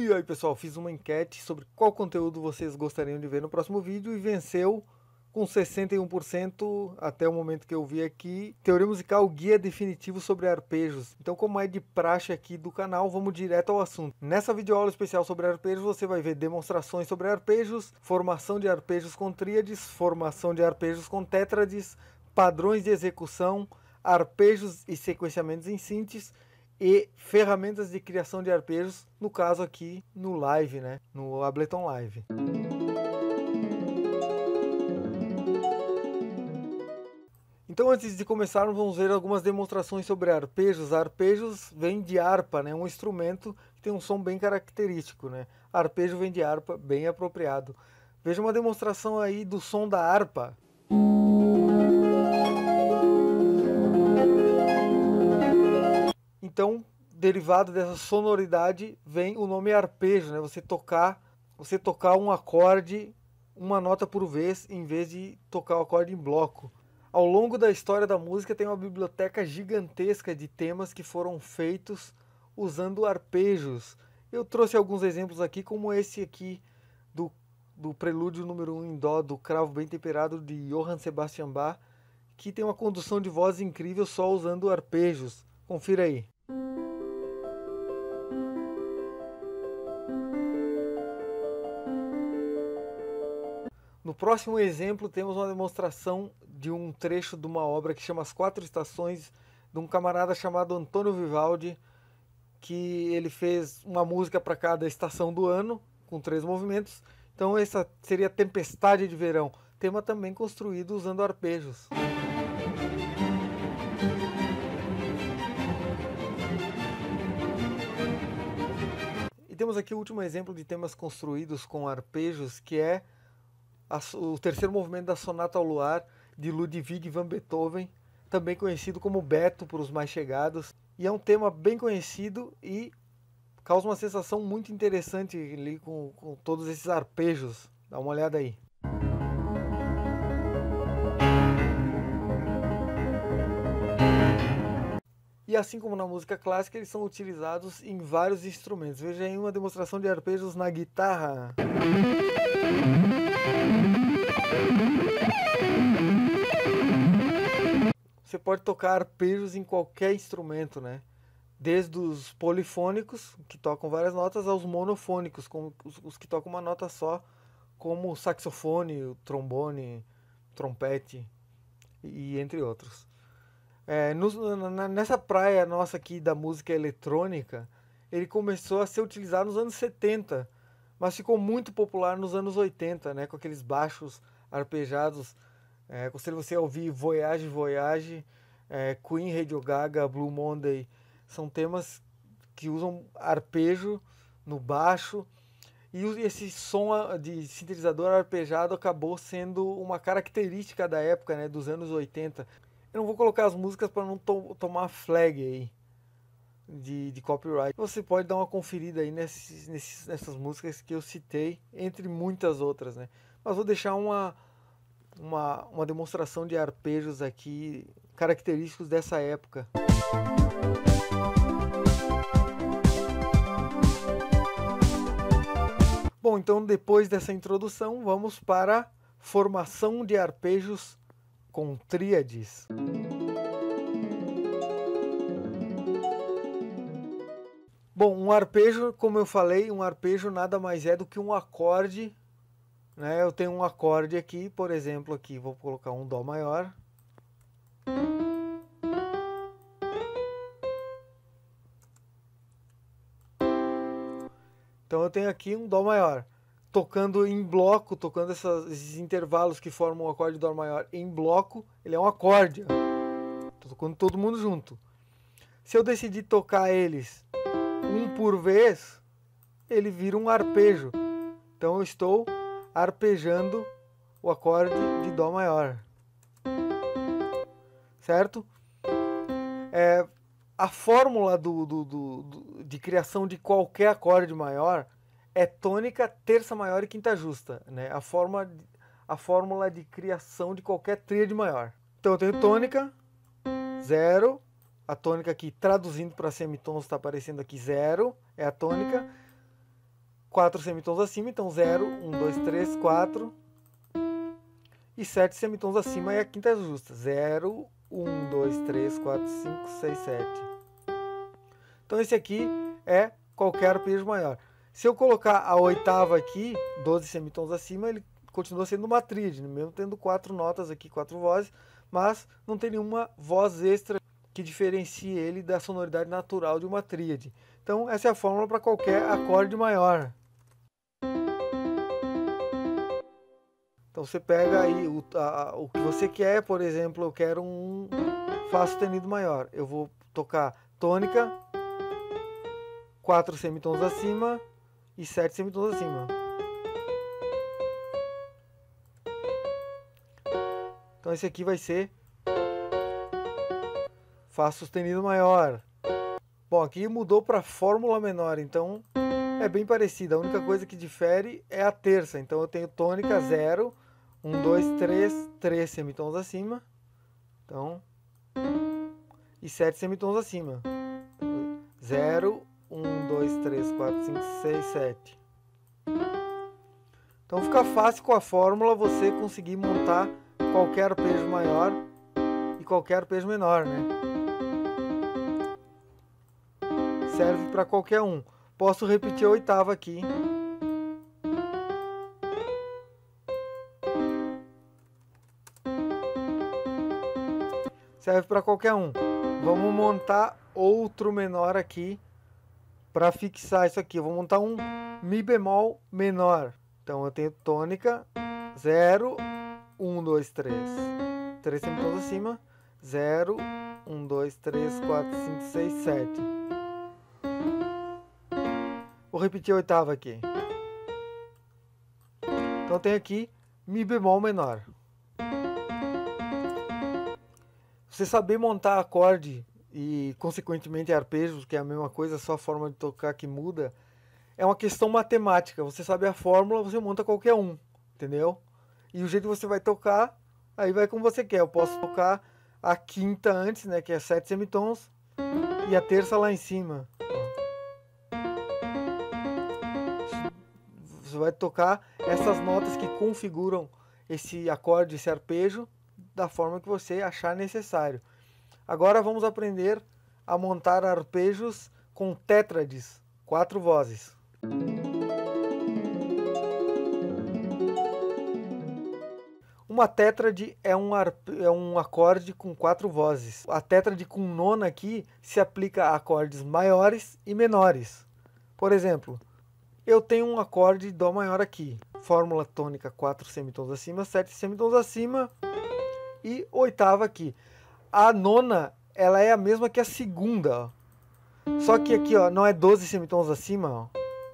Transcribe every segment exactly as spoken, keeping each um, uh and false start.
E aí pessoal, fiz uma enquete sobre qual conteúdo vocês gostariam de ver no próximo vídeo e venceu com sessenta e um por cento até o momento que eu vi aqui, Teoria Musical Guia Definitivo sobre Arpejos. Então, como é de praxe aqui do canal, vamos direto ao assunto. Nessa videoaula especial sobre arpejos, você vai ver demonstrações sobre arpejos, formação de arpejos com tríades, formação de arpejos com tétrades, padrões de execução, arpejos e sequenciamentos em sintes, e ferramentas de criação de arpejos, no caso aqui no Live, né? No Ableton Live. Então, antes de começarmos, vamos ver algumas demonstrações sobre arpejos. Arpejos vem de harpa, né? Um instrumento que tem um som bem característico, né? Arpejo vem de harpa, bem apropriado. Veja uma demonstração aí do som da harpa. Então, derivado dessa sonoridade, vem o nome arpejo, né? Você tocar, você tocar um acorde, uma nota por vez, em vez de tocar o acorde em bloco. Ao longo da história da música tem uma biblioteca gigantesca de temas que foram feitos usando arpejos. Eu trouxe alguns exemplos aqui, como esse aqui do, do prelúdio número um em dó, do Cravo Bem Temperado, de Johann Sebastian Bach, que tem uma condução de voz incrível só usando arpejos. Confira aí. No próximo exemplo temos uma demonstração de um trecho de uma obra que chama As Quatro Estações, de um camarada chamado Antônio Vivaldi, que ele fez uma música para cada estação do ano, com três movimentos. Então essa seria Tempestade de Verão, tema também construído usando arpejos. E temos aqui o último exemplo de temas construídos com arpejos, que é o terceiro movimento da Sonata ao Luar, de Ludwig van Beethoven, também conhecido como Beto por os mais chegados. E é um tema bem conhecido e causa uma sensação muito interessante ali com, com todos esses arpejos. Dá uma olhada aí. E assim como na música clássica, eles são utilizados em vários instrumentos. Veja aí uma demonstração de arpejos na guitarra. Você pode tocar arpejos em qualquer instrumento, né? Desde os polifônicos, que tocam várias notas, aos monofônicos, como os, os que tocam uma nota só, como o saxofone, o trombone, o trompete e entre outros. É, no, na, nessa praia nossa aqui da música eletrônica, ele começou a ser utilizado nos anos setenta, mas ficou muito popular nos anos oitenta, né, com aqueles baixos arpejados. É, aconselho você a ouvir Voyage, Voyage, é, Queen, Radio Gaga, Blue Monday. São temas que usam arpejo no baixo. E esse som de sintetizador arpejado acabou sendo uma característica da época, né, dos anos oitenta. Eu não vou colocar as músicas para não to tomar flag aí de, de copyright. Você pode dar uma conferida aí nesses, nesses, nessas músicas que eu citei, entre muitas outras, né? Mas vou deixar uma, uma, uma demonstração de arpejos aqui, característicos dessa época. Bom, então depois dessa introdução, vamos para a formação de arpejos com tríades. Bom, um arpejo, como eu falei, um arpejo nada mais é do que um acorde, né? Eu tenho um acorde aqui, por exemplo, aqui vou colocar um dó maior. Então eu tenho aqui um dó maior. Tocando em bloco, tocando essas, esses intervalos que formam o acorde de dó maior em bloco, ele é um acorde. Estou tocando todo mundo junto. Se eu decidir tocar eles um por vez, ele vira um arpejo. Então eu estou arpejando o acorde de dó maior. Certo? É, a fórmula do, do, do, do, de criação de qualquer acorde maior é tônica, terça maior e quinta justa, né? A, forma, a fórmula de criação de qualquer tríade maior. Então eu tenho tônica, zero, a tônica aqui traduzindo para semitons está aparecendo aqui zero, é a tônica. quatro semitons acima, então zero, um, dois, três, quatro. E sete semitons acima é a quinta justa. zero, um, dois, três, quatro, cinco, seis, sete. Então esse aqui é qualquer arpejo maior. Se eu colocar a oitava aqui, doze semitons acima, ele continua sendo uma tríade, mesmo tendo quatro notas aqui, quatro vozes, mas não tem nenhuma voz extra que diferencie ele da sonoridade natural de uma tríade. Então essa é a fórmula para qualquer acorde maior. Então você pega aí o, a, o que você quer, por exemplo, eu quero um Fá sustenido maior. Eu vou tocar tônica, quatro semitons acima e sete semitons acima. Então esse aqui vai ser Fá sustenido maior. Bom, aqui mudou para fórmula menor, então é bem parecido. A única coisa que difere é a terça. Então eu tenho tônica zero, um, dois, três, três semitons acima. Então, e sete semitons acima. zero, um, dois, três, quatro, cinco, seis, sete. Então fica fácil com a fórmula você conseguir montar qualquer arpejo maior e qualquer arpejo menor, né? Serve para qualquer um. Posso repetir a oitava aqui. Serve para qualquer um. Vamos montar outro menor aqui para fixar isso aqui. Eu vou montar um Mi bemol menor. Então eu tenho tônica zero, um, dois, três. três semitons acima. zero, um, dois, três, quatro, cinco, seis, sete. Vou repetir a oitava aqui. Então eu tenho aqui Mi bemol menor. Você saber montar acorde e, consequentemente, arpejos, que é a mesma coisa, só a forma de tocar que muda, é uma questão matemática. Você sabe a fórmula, você monta qualquer um, entendeu? E o jeito que você vai tocar, aí vai como você quer. Eu posso tocar a quinta antes, né, que é sete semitons, e a terça lá em cima. Você vai tocar essas notas que configuram esse acorde, esse arpejo, da forma que você achar necessário. Agora vamos aprender a montar arpejos com tétrades, quatro vozes. Uma tétrade é um, é um acorde com quatro vozes. A tétrade com nona aqui se aplica a acordes maiores e menores. Por exemplo, eu tenho um acorde Dó maior aqui. Fórmula tônica quatro semitons acima, sete semitons acima e oitava aqui. A nona, ela é a mesma que a segunda, ó. Só que aqui, ó, não é doze semitons acima, ó.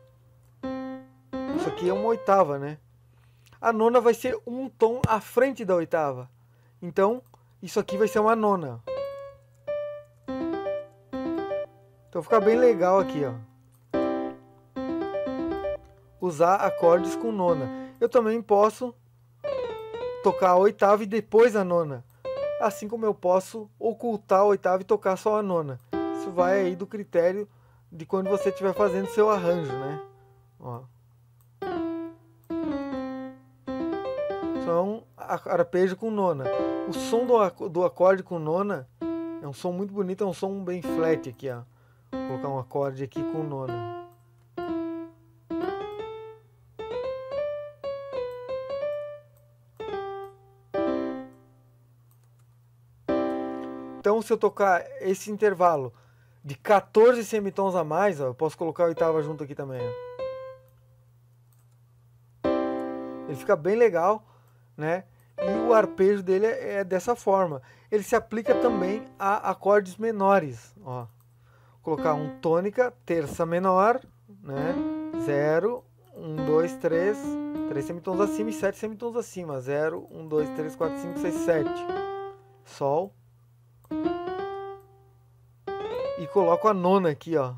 Isso aqui é uma oitava, né? A nona vai ser um tom à frente da oitava. Então, isso aqui vai ser uma nona. Então fica bem legal aqui, ó. Usar acordes com nona. Eu também posso tocar a oitava e depois a nona. Assim como eu posso ocultar a oitava e tocar só a nona. Isso vai aí do critério de quando você estiver fazendo seu arranjo, né? Ó. Então, arpejo com nona. O som do, do acorde com nona é um som muito bonito, é um som bem flat aqui, ó. Vou colocar um acorde aqui com nona. Então, se eu tocar esse intervalo de quatorze semitons a mais, ó, eu posso colocar a oitava junto aqui também, ó. Ele fica bem legal, né? E o arpejo dele é, é dessa forma. Ele se aplica também a acordes menores, ó. Vou colocar um tônica, terça menor, né? zero, um, dois, três, três semitons acima e sete semitons acima. zero, um, dois, três, quatro, cinco, seis, sete. Sol. E coloco a nona aqui, ó.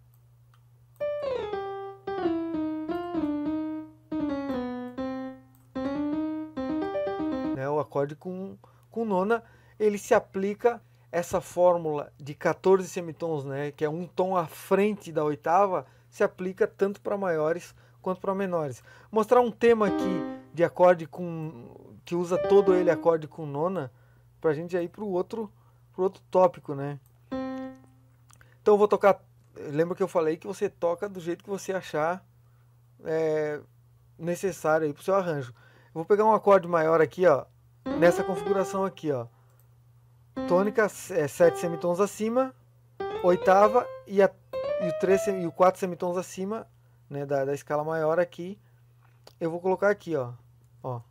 Né, o acorde com, com nona, ele se aplica essa fórmula de quatorze semitons, né, que é um tom à frente da oitava, se aplica tanto para maiores quanto para menores. Vou mostrar um tema aqui de acorde com que usa todo ele acorde com nona, para a gente ir para o outro, pro outro tópico, né? Então eu vou tocar. Lembra que eu falei que você toca do jeito que você achar é, necessário aí para o seu arranjo. Eu vou pegar um acorde maior aqui, ó, nessa configuração aqui, ó. Tônica, é, sete semitons acima, oitava e, a, e, o, três, e o quatro semitons acima, né, da, da escala maior aqui. Eu vou colocar aqui, ó. Ó.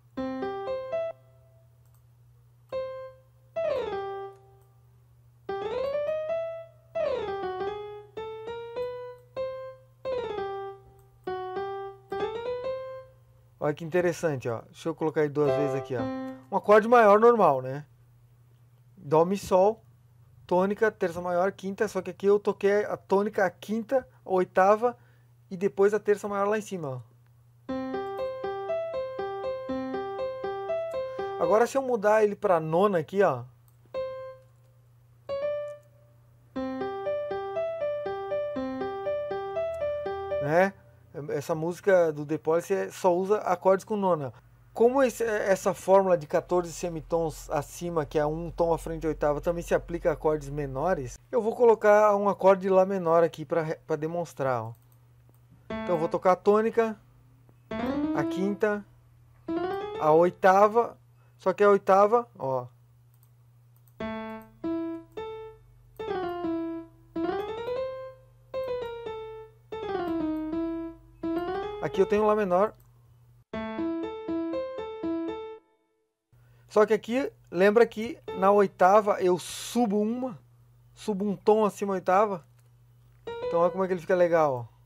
Olha que interessante, ó. Deixa eu colocar aí duas vezes aqui, ó. Um acorde maior normal, né? Dó, mi, sol, tônica, terça maior, quinta. Só que aqui eu toquei a tônica, a quinta, a oitava e depois a terça maior lá em cima, ó. Agora se eu mudar ele para nona aqui, ó. Né? Essa música do The Police só usa acordes com nona. Como esse, essa fórmula de quatorze semitons acima, que é um tom à frente da oitava, também se aplica a acordes menores, eu vou colocar um acorde de Lá menor aqui para demonstrar. Ó. Então eu vou tocar a tônica, a quinta, a oitava, só que a oitava, ó. Aqui eu tenho um Lá menor. Só que aqui, lembra que na oitava eu subo uma, subo um tom acima da oitava. Então olha como é que ele fica legal, ó.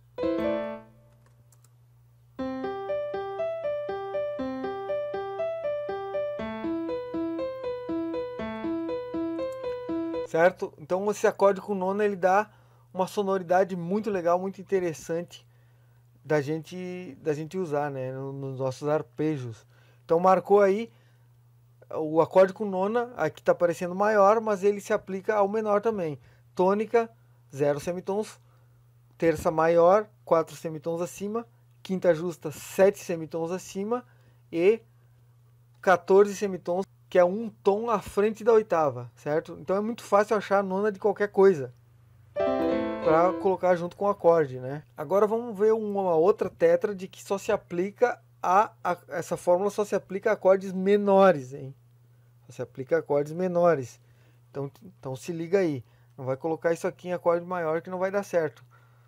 Certo? Então esse acorde com nona ele dá uma sonoridade muito legal, muito interessante da gente, da gente usar, né, nos nossos arpejos. Então marcou aí o acorde com nona, aqui está aparecendo maior, mas ele se aplica ao menor também. Tônica, zero semitons, terça maior, quatro semitons acima, quinta justa, sete semitons acima e quatorze semitons, que é um tom à frente da oitava, certo? Então é muito fácil achar a nona de qualquer coisa para colocar junto com o acorde, né? Agora vamos ver uma outra tétrade que só se aplica a, a essa fórmula só se aplica a acordes menores, hein? Só se aplica a acordes menores. Então, então se liga aí, não vai colocar isso aqui em acorde maior que não vai dar certo.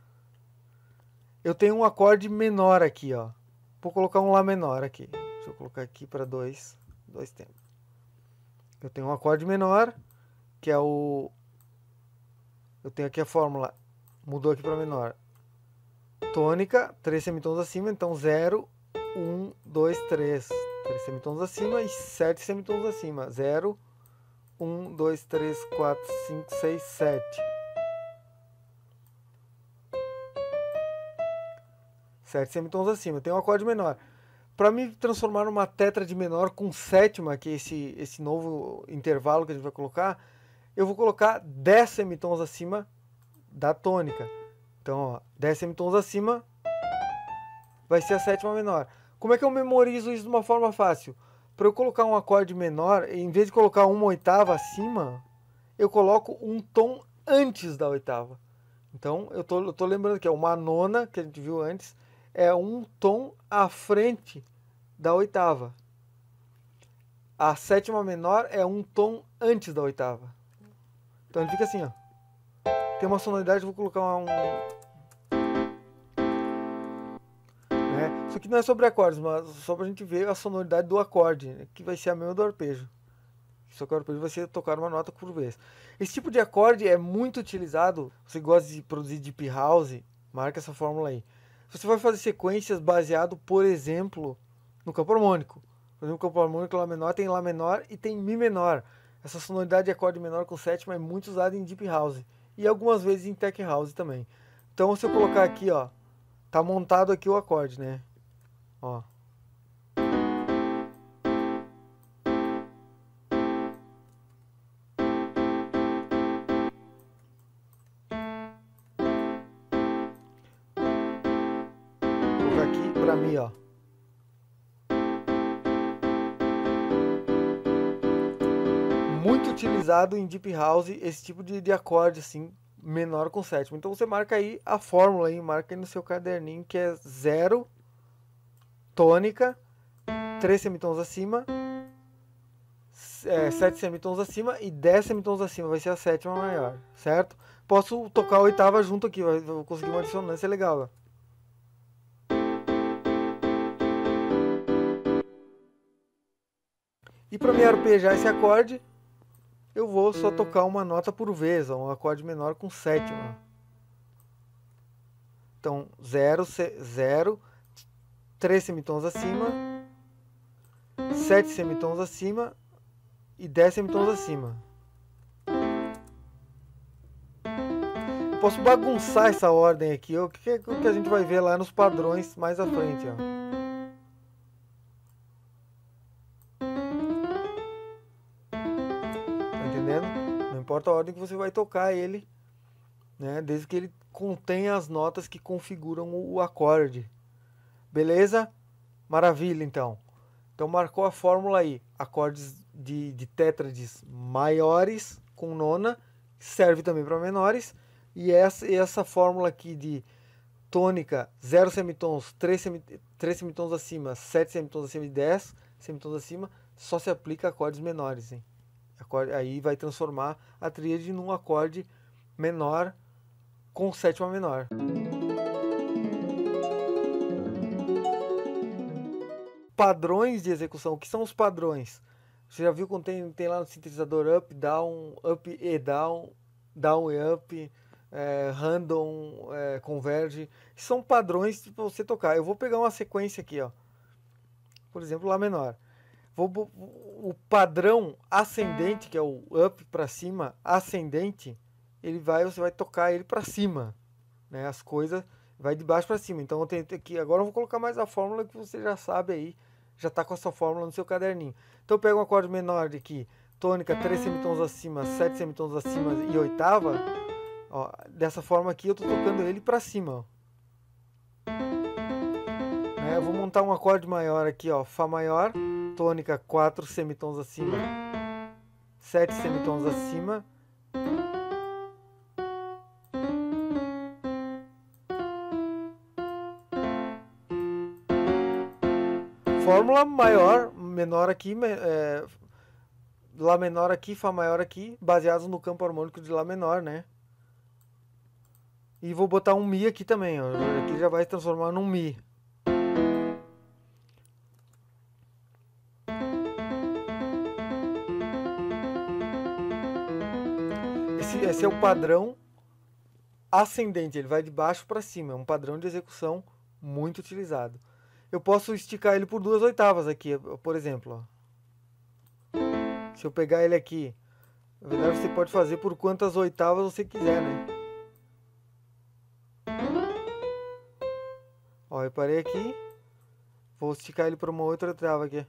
Eu tenho um acorde menor aqui, ó. Vou colocar um Lá menor aqui. Deixa eu colocar aqui para dois, dois tempos. Eu tenho um acorde menor, que é o... Eu tenho aqui a fórmula, mudou aqui para menor. Tônica, três semitons acima, então zero, um, dois, três. três semitons acima e sete semitons acima. zero, um, dois, três, quatro, cinco, seis, sete. sete semitons acima. Eu tenho um acorde menor. Para me transformar numa tétrade menor com sétima, que é esse, esse novo intervalo que a gente vai colocar, eu vou colocar dez semitons acima da tônica. Então, ó, dez semitons acima vai ser a sétima menor. Como é que eu memorizo isso de uma forma fácil? Para eu colocar um acorde menor, em vez de colocar uma oitava acima, eu coloco um tom antes da oitava. Então, eu tô, eu tô lembrando que é uma nona, que a gente viu antes, é um tom à frente da oitava. A sétima menor é um tom antes da oitava. Então ele fica assim, ó. Tem uma sonoridade, vou colocar um... Né? Isso aqui não é sobre acordes, mas só pra gente ver a sonoridade do acorde, né? Que vai ser a mesma do arpejo. Só que o arpejo vai ser tocar uma nota por vez. Esse tipo de acorde é muito utilizado. Você gosta de produzir deep house, marca essa fórmula aí. Você vai fazer sequências baseado, por exemplo, no campo harmônico. Por exemplo, o campo harmônico Lá menor tem Lá menor e tem Mi menor. Essa sonoridade de acorde menor com sétima é muito usada em deep house e algumas vezes em tech house também. Então, se eu colocar aqui, ó, tá montado aqui o acorde, né? Ó. para Mi, ó. Muito utilizado em Deep House esse tipo de, de acorde assim, menor com sétima. Então você marca aí a fórmula aí, marca aí no seu caderninho, que é zero, tônica, três semitons acima, é, sete semitons acima e dez semitons acima, vai ser a sétima maior, certo? Posso tocar a oitava junto aqui, vou conseguir uma dissonância legal. Ó. E para me arpejar esse acorde, eu vou só tocar uma nota por vez, ó, um acorde menor com sétima. Então, zero, zero, três semitons acima, sete semitons acima e dez semitons acima. Eu posso bagunçar essa ordem aqui, o que, que a gente vai ver lá nos padrões mais à frente. Ó. Tá entendendo? Não importa a ordem que você vai tocar ele, né? Desde que ele contenha as notas que configuram o acorde. Beleza? Maravilha, então. Então marcou a fórmula aí. Acordes de, de tétrades maiores com nona, serve também para menores. E essa, essa fórmula aqui de tônica, zero semitons, três semitons acima, sete semitons acima e dez semitons acima, só se aplica a acordes menores. Hein? Acorde, aí vai transformar a tríade num acorde menor com sétima menor. Padrões de execução. O que são os padrões? Você já viu quando tem, tem lá no sintetizador up, down, up e down, down e up, é, random, é, converge. São padrões para você tocar. Eu vou pegar uma sequência aqui, ó. Por exemplo, Lá menor. Vou, o padrão ascendente, que é o up para cima, ascendente, ele vai, você vai tocar ele para cima, né? As coisas vai de baixo para cima. Então eu tenho aqui, agora eu vou colocar mais a fórmula que você já sabe aí, já está com essa fórmula no seu caderninho. Então eu pego um acorde menor de aqui, tônica, três semitons acima, sete semitons acima e oitava, ó, dessa forma aqui eu estou tocando ele para cima, ó. É, eu vou montar um acorde maior aqui, ó, Fá maior, tônica, quatro semitons acima, sete semitons acima, fórmula maior, menor aqui, é, Lá menor aqui, Fá maior aqui, baseados no campo harmônico de Lá menor, né? E vou botar um Mi aqui também, ó. Aqui já vai se transformar num Mi. Esse, esse é o padrão ascendente, ele vai de baixo para cima, é um padrão de execução muito utilizado. Eu posso esticar ele por duas oitavas aqui, por exemplo. Ó. Se eu pegar ele aqui, na verdade você pode fazer por quantas oitavas você quiser, né? Ó, eu parei aqui, vou esticar ele para uma outra oitava aqui.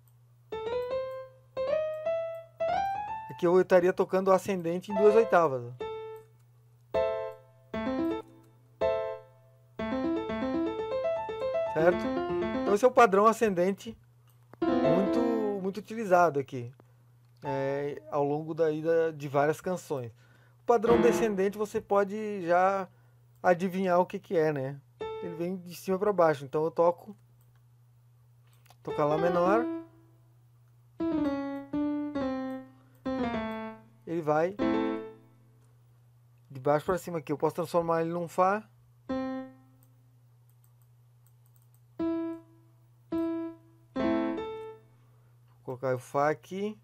Aqui eu estaria tocando o ascendente em duas oitavas. Certo? Então esse é o padrão ascendente muito, muito utilizado aqui, é, ao longo da ida de várias canções. O padrão descendente você pode já adivinhar o que, que é, né? Ele vem de cima para baixo, então eu toco, tocar Lá menor, ele vai de baixo para cima aqui. Eu posso transformar ele num Fá. Vou colocar o Fá aqui.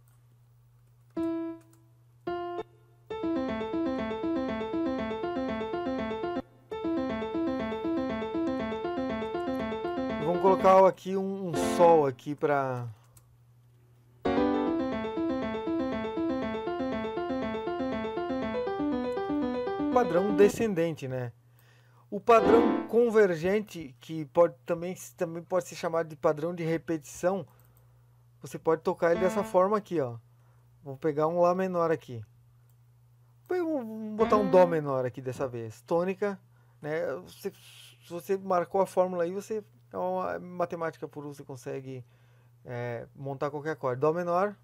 Vamos colocar aqui um, um Sol aqui para padrão descendente, né? O padrão convergente, que pode também, também pode ser chamado de padrão de repetição, você pode tocar ele dessa forma aqui, ó. Vou pegar um Lá menor aqui. Vou botar um Dó menor aqui dessa vez. Tônica, né? Você se você marcou a fórmula aí, você é uma matemática pura, você consegue é, montar qualquer acorde. Dó menor.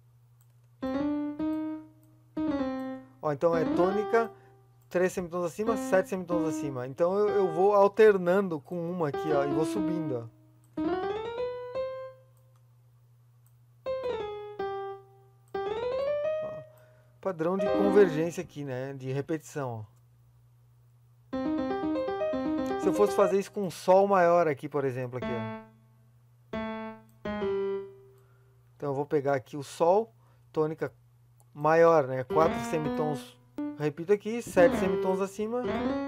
Ó, então é tônica, três semitons acima, sete semitons acima. Então eu, eu vou alternando com uma aqui, ó, e vou subindo, ó. Padrão de convergência aqui, né? De repetição. Se eu fosse fazer isso com um sol maior aqui, por exemplo, aqui, ó. Então eu vou pegar aqui o sol, tônica maior, né? Quatro semitons, repito aqui, sete semitons acima.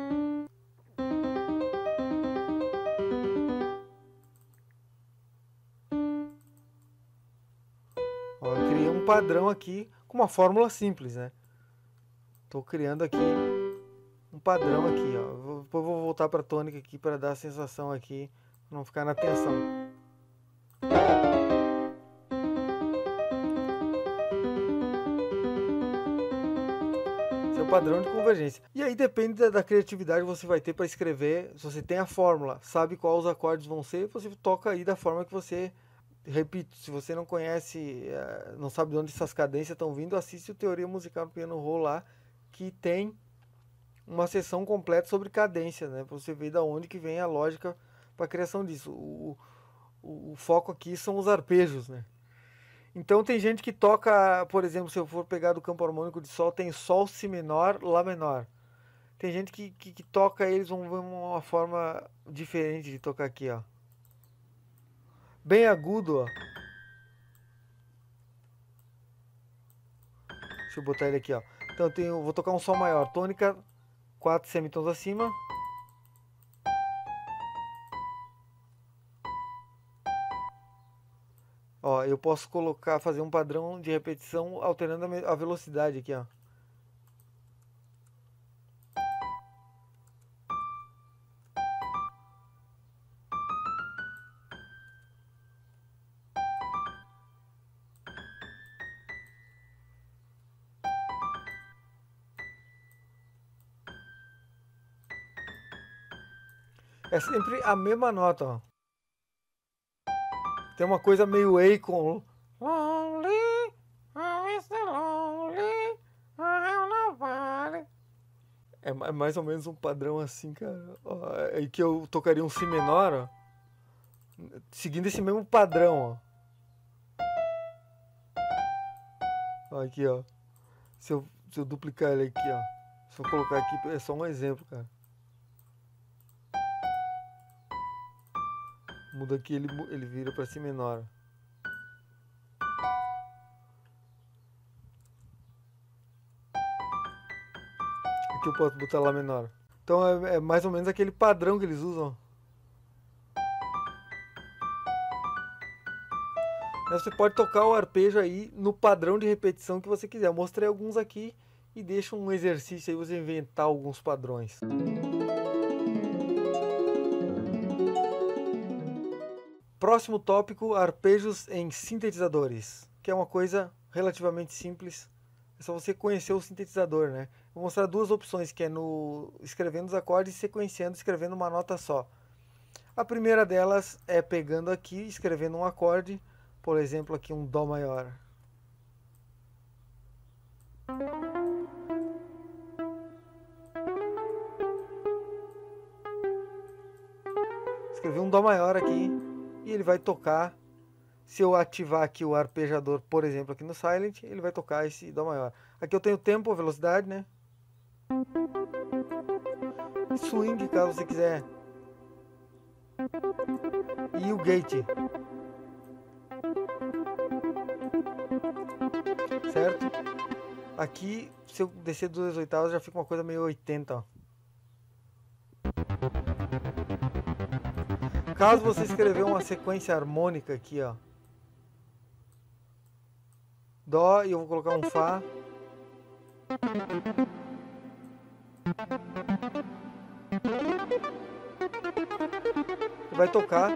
Ó, eu criei um padrão aqui com uma fórmula simples, né? Tô criando aqui um padrão aqui, ó. Depois vou voltar para a tônica aqui para dar a sensação aqui, não ficar na tensão. Esse é o padrão de convergência. E aí depende da, da criatividade que você vai ter para escrever. Se você tem a fórmula, sabe quais os acordes vão ser, você toca aí da forma que você... Repito, se você não conhece, não sabe de onde essas cadências estão vindo, assiste o Teoria Musical no Piano Roll lá, que tem uma sessão completa sobre cadência, né? Para você ver da onde que vem a lógica para a criação disso. O, o, o foco aqui são os arpejos, né? Então tem gente que toca, por exemplo, se eu for pegar do campo harmônico de sol, tem sol, si menor, lá menor. Tem gente que, que, que toca eles vão ver uma forma diferente de tocar aqui, ó. Bem agudo, ó. Deixa eu botar ele aqui, ó. Então eu tenho, vou tocar um sol maior, tônica, quatro semitons acima. Ó, eu posso colocar, fazer um padrão de repetição alternando a velocidade aqui, ó. É sempre a mesma nota, ó. Tem uma coisa meio Akon. Lonely, lonely, é mais ou menos um padrão assim, cara. Aí que eu tocaria um si menor, ó. Seguindo esse mesmo padrão, ó. Ó, aqui, ó. Se eu, se eu duplicar ele aqui, ó. Se eu colocar aqui, é só um exemplo, cara. Muda aqui, ele, ele vira pra si menor. Aqui eu posso botar lá menor. Então é, é mais ou menos aquele padrão que eles usam. Você pode tocar o arpejo aí no padrão de repetição que você quiser. Eu mostrei alguns aqui e deixo um exercício aí você inventar alguns padrões. Próximo tópico, arpejos em sintetizadores, que é uma coisa relativamente simples. É só você conhecer o sintetizador, né? Vou mostrar duas opções, que é no escrevendo os acordes e sequenciando, escrevendo uma nota só. A primeira delas é pegando aqui, escrevendo um acorde, por exemplo, aqui um Dó maior. Escrevi um Dó maior aqui e ele vai tocar. Se eu ativar aqui o arpejador, por exemplo, aqui no Silent, ele vai tocar esse Dó maior. Aqui eu tenho tempo, velocidade, né? Swing, caso você quiser. E o gate. Certo? Aqui, se eu descer duas oitavas, já fica uma coisa meio oitenta, ó. Caso você escrever uma sequência harmônica aqui, ó. Dó e eu vou colocar um Fá. Vai tocar.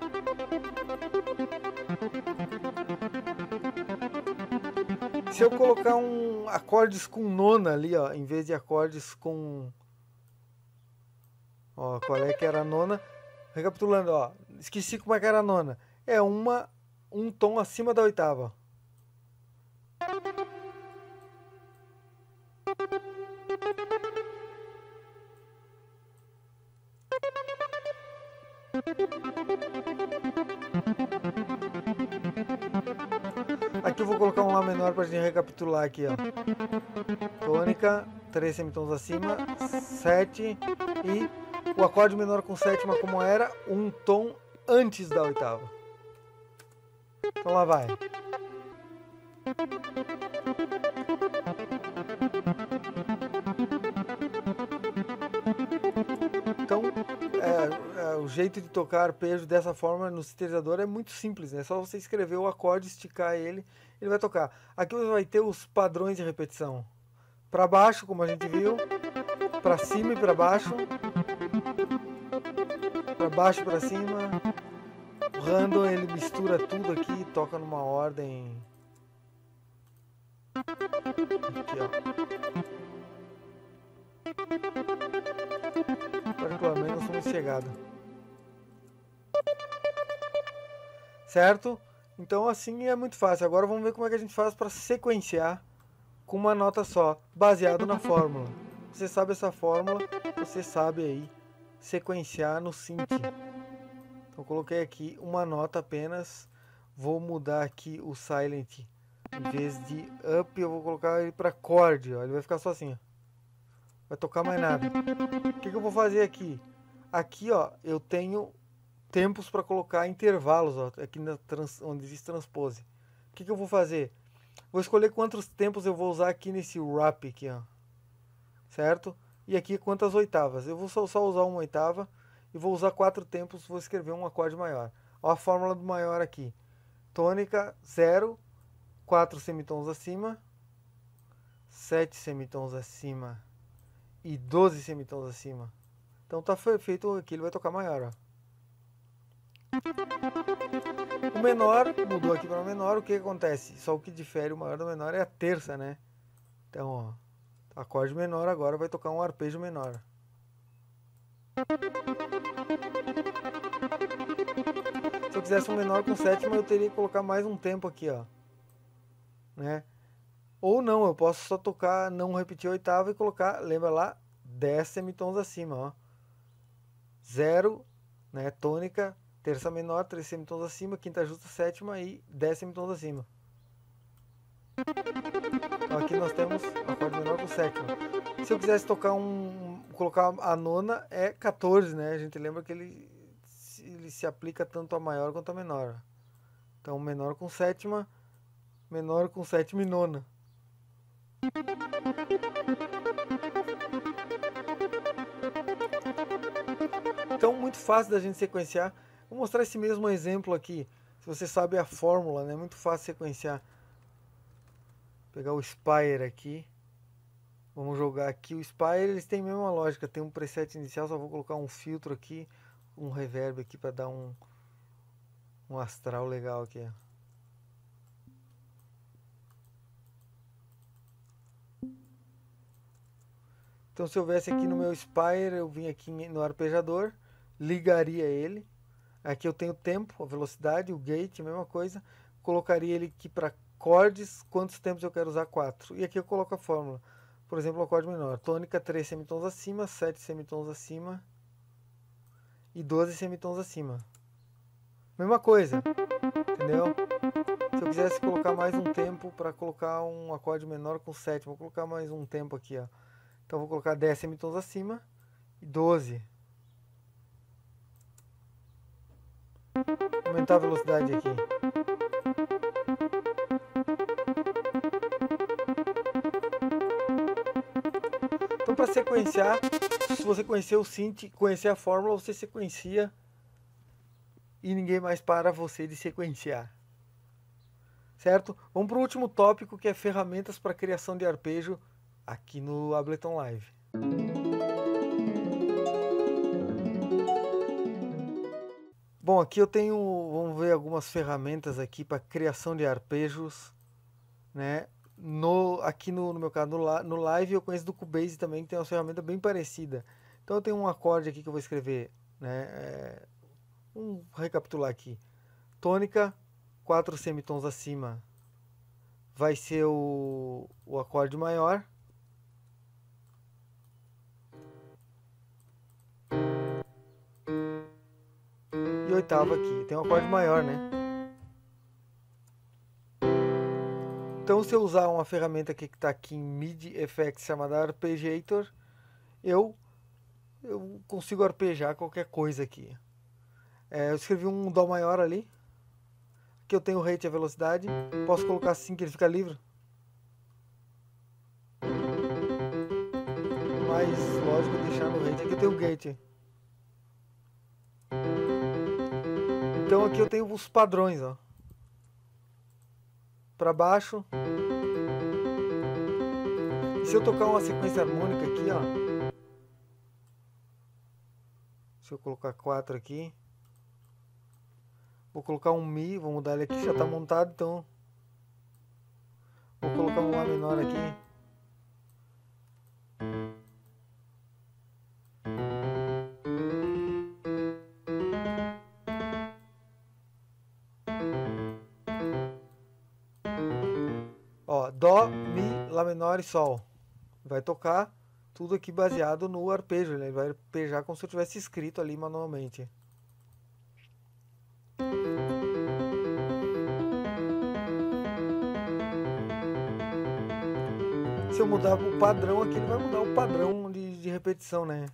Se eu colocar um acordes com nona ali, ó, em vez de acordes com... Ó, Ó, qual é que era a nona? Recapitulando, ó, esqueci como é que era a nona. É uma, um tom acima da oitava. Aqui eu vou colocar um Lá menor pra gente recapitular aqui, ó. Tônica, três semitons acima, sete e o acorde menor com sétima como era, um tom antes da oitava. Então lá vai. Então, é, é, o jeito de tocar arpejo dessa forma no sintetizador é muito simples, né? É só você escrever o acorde, esticar ele, ele vai tocar. Aqui você vai ter os padrões de repetição. Para baixo, como a gente viu, para cima e para baixo, para baixo e para cima. O random ele mistura tudo aqui e toca numa ordem. Aqui, ó. Particularmente não sou muito chegado. Certo? Então assim é muito fácil. Agora vamos ver como é que a gente faz para sequenciar com uma nota só, baseado na fórmula. Você sabe essa fórmula, você sabe aí sequenciar no synth. Então coloquei aqui uma nota apenas, vou mudar aqui o silent, em vez de up eu vou colocar ele para chord, ó. Ele vai ficar só assim, ó. Vai tocar mais nada. O que, que eu vou fazer aqui? Aqui, ó, eu tenho tempos para colocar intervalos, ó, aqui na trans, onde diz transpose. O que, que eu vou fazer? Vou escolher quantos tempos eu vou usar aqui nesse wrap aqui, ó. Certo? E aqui quantas oitavas. Eu vou só, só usar uma oitava e vou usar quatro tempos, vou escrever um acorde maior. Ó a fórmula do maior aqui. Tônica, zero, quatro semitons acima, sete semitons acima e doze semitons acima. Então tá feito aqui, ele vai tocar maior, ó. O menor, mudou aqui para o menor, o que acontece? Só o que difere o maior do menor é a terça, né? Então, ó, acorde menor agora vai tocar um arpejo menor. Se eu quisesse um menor com sétima, eu teria que colocar mais um tempo aqui, ó. Né? Ou não, eu posso só tocar, não repetir a oitava e colocar, lembra lá, dez semitons acima, ó. Zero, né, tônica, terça menor, três semitons acima, quinta justa, sétima e dez semitons acima. Então aqui nós temos acorde menor com sétima. Se eu quisesse tocar um, colocar a nona é quatorze, né? A gente lembra que ele, ele se aplica tanto a maior quanto a menor. Então menor com sétima, menor com sétima e nona. Então muito fácil da gente sequenciar. Vou mostrar esse mesmo exemplo aqui. Se você sabe a fórmula, né? Muito fácil sequenciar. Vou pegar o Spire aqui. Vamos jogar aqui o Spire, eles têm a mesma lógica, tem um preset inicial, só vou colocar um filtro aqui, um reverb aqui para dar um, um astral legal aqui. Então se eu viesse aqui no meu Spire, eu vim aqui no arpejador, ligaria ele, aqui eu tenho o tempo, a velocidade, o gate, a mesma coisa, colocaria ele aqui para acordes, quantos tempos eu quero usar, quatro, e aqui eu coloco a fórmula. Por exemplo, o acorde menor. Tônica, três semitons acima, sete semitons acima e doze semitons acima. Mesma coisa, entendeu? Se eu quisesse colocar mais um tempo para colocar um acorde menor com sétima, vou colocar mais um tempo aqui, ó. Então vou colocar dez semitons acima e doze. Vou aumentar a velocidade aqui. Então, para sequenciar, se você conhecer o synth, conhecer a fórmula, você sequencia e ninguém mais para você de sequenciar. Certo? Vamos para o último tópico, que é ferramentas para criação de arpejo aqui no Ableton Live. Bom, aqui eu tenho, vamos ver algumas ferramentas aqui para criação de arpejos, né? No, aqui no, no meu caso, no, no Live, eu conheço do Cubase também, que tem uma ferramenta bem parecida, Então eu tenho um acorde aqui que eu vou escrever, né? É, vamos recapitular aqui. Tônica, quatro semitons acima, vai ser o, o acorde maior. E oitava aqui, tem um acorde maior, né? Então se eu usar uma ferramenta aqui que está aqui em MIDI Effects chamada Arpeggiator, eu, eu consigo arpejar qualquer coisa aqui. É, eu escrevi um Dó maior ali. Aqui eu tenho o rate e a velocidade. Posso colocar assim que ele fica livre. Mais lógico deixar no rate. Aqui eu tenho o gate. Então aqui eu tenho os padrões, ó. Para baixo. E se eu tocar uma sequência harmônica aqui, ó. Se eu colocar quatro aqui. Vou colocar um Mi, vou mudar ele aqui, já está montado, então. Vou colocar um Lá menor aqui. Ó, Dó, Mi, Lá menor e Sol. Vai tocar tudo aqui baseado no arpejo, né? Ele vai arpejar como se eu tivesse escrito ali manualmente. Se eu mudar o padrão aqui, ele vai mudar o padrão de, de repetição, né?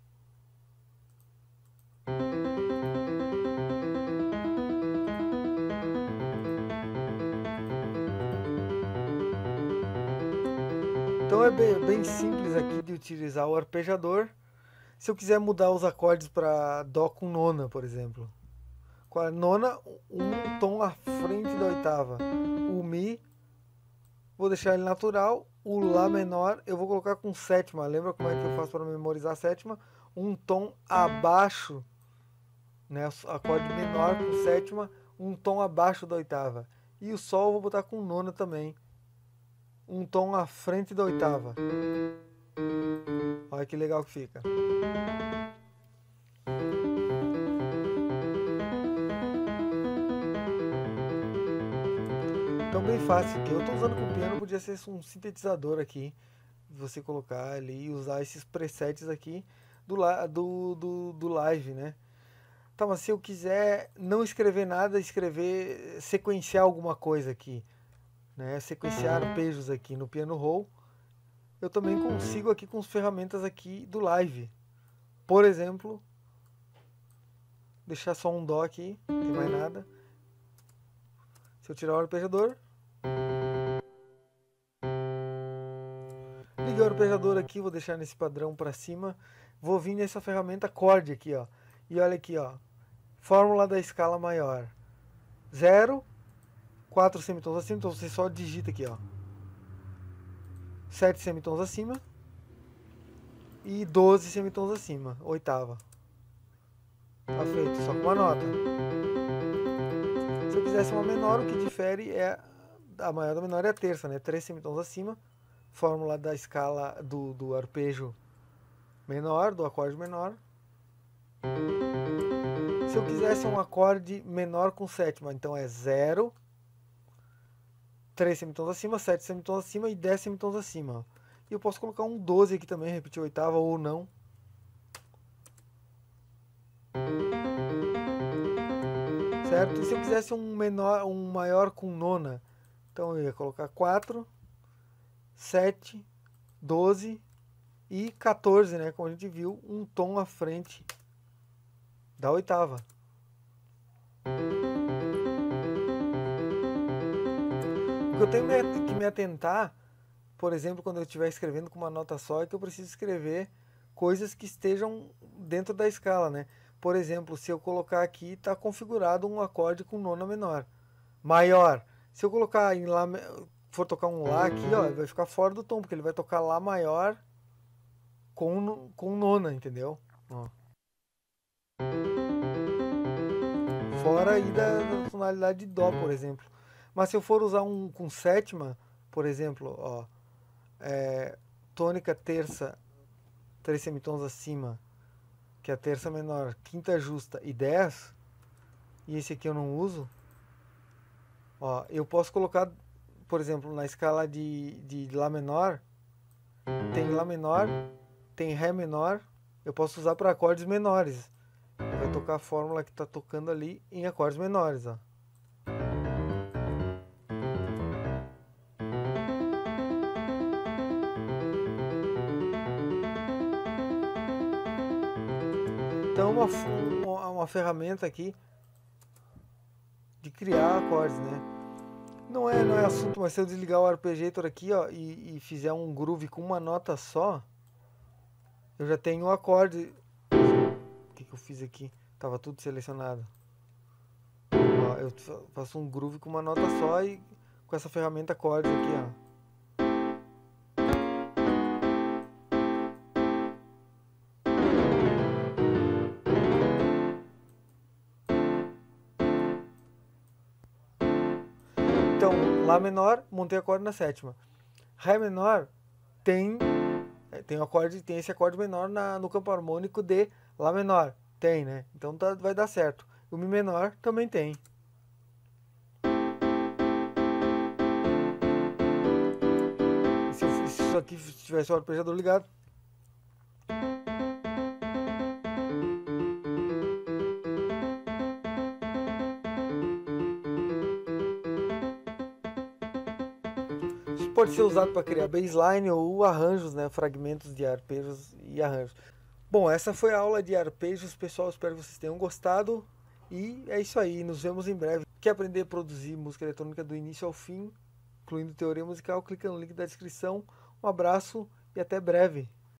Então é bem, bem simples aqui de utilizar o arpejador. Se eu quiser mudar os acordes para Dó com nona, por exemplo. Com a nona, um tom à frente da oitava. O Mi, vou deixar ele natural. O Lá menor, eu vou colocar com sétima. Lembra como é que eu faço para memorizar a sétima? Um tom abaixo, né? Acorde menor com sétima, um tom abaixo da oitava. E o Sol eu vou botar com nona também. Um tom à frente da oitava. Olha que legal que fica. Então bem fácil aqui. Eu estou usando com o piano, podia ser um sintetizador aqui. Você colocar ali e usar esses presets aqui do, do, do, do live, né? Tá, mas se eu quiser não escrever nada, escrever, sequenciar alguma coisa aqui, né? Sequenciar arpejos aqui no piano roll, eu também consigo aqui com as ferramentas aqui do live. Por exemplo, deixar só um Dó aqui, não tem mais nada. Se eu tirar o arpejador, liguei o arpejador aqui, vou deixar nesse padrão para cima, vou vir nessa ferramenta acorde aqui, ó. E olha aqui, ó, fórmula da escala maior, zero, quatro semitons acima, então você só digita aqui, ó, sete semitons acima e doze semitons acima, oitava. Tá feito, só com uma nota. Se eu quisesse uma menor, o que difere é a maior da menor é a terça, né? três semitons acima, fórmula da escala do, do arpejo menor, do acorde menor. Se eu quisesse um acorde menor com sétima, então é zero, três semitons acima, sete semitons acima e dez semitons acima. E eu posso colocar um doze aqui também, repetir a oitava ou não. Certo? E se eu quisesse um menor, um maior com nona, então eu ia colocar quatro, sete, doze e quatorze, né? Como a gente viu, um tom à frente da oitava. O que eu tenho que me atentar, por exemplo, quando eu estiver escrevendo com uma nota só, é que eu preciso escrever coisas que estejam dentro da escala, né? Por exemplo, se eu colocar aqui, está configurado um acorde com nona menor. Maior. Se eu colocar em Lá, for tocar um Lá aqui, ó, vai ficar fora do tom, porque ele vai tocar Lá maior com, com nona, entendeu? Ó. Fora aí da, da tonalidade de Dó, por exemplo. Mas se eu for usar um com sétima, por exemplo, ó, é, tônica, terça, três semitons acima, que é a terça menor, quinta justa e dez, e esse aqui eu não uso, ó, eu posso colocar, por exemplo, na escala de, de Lá menor, tem Lá menor, tem Ré menor, eu posso usar para acordes menores. Vai tocar a fórmula que está tocando ali em acordes menores, ó. Então uma, uma, uma ferramenta aqui de criar acordes, né? Não é, não é assunto, mas se eu desligar o Arpeggiator aqui, ó, e, e fizer um groove com uma nota só, eu já tenho o acorde. O que, que eu fiz aqui? Tava tudo selecionado. Ó, eu faço um groove com uma nota só e com essa ferramenta acordes aqui, ó. Então, Lá menor, montei acorde na sétima. Ré menor tem tem um acorde, tem esse acorde menor na, no campo harmônico de Lá menor. Tem, né? Então tá, vai dar certo. O Mi menor também tem. E se, eu, se isso aqui tivesse o arpejador ligado, pode ser usado para criar baseline ou arranjos, né, fragmentos de arpejos e arranjos. Bom, essa foi a aula de arpejos, pessoal, espero que vocês tenham gostado e é isso aí, nos vemos em breve. Quer aprender a produzir música eletrônica do início ao fim, incluindo teoria musical, clica no link da descrição. Um abraço e até breve.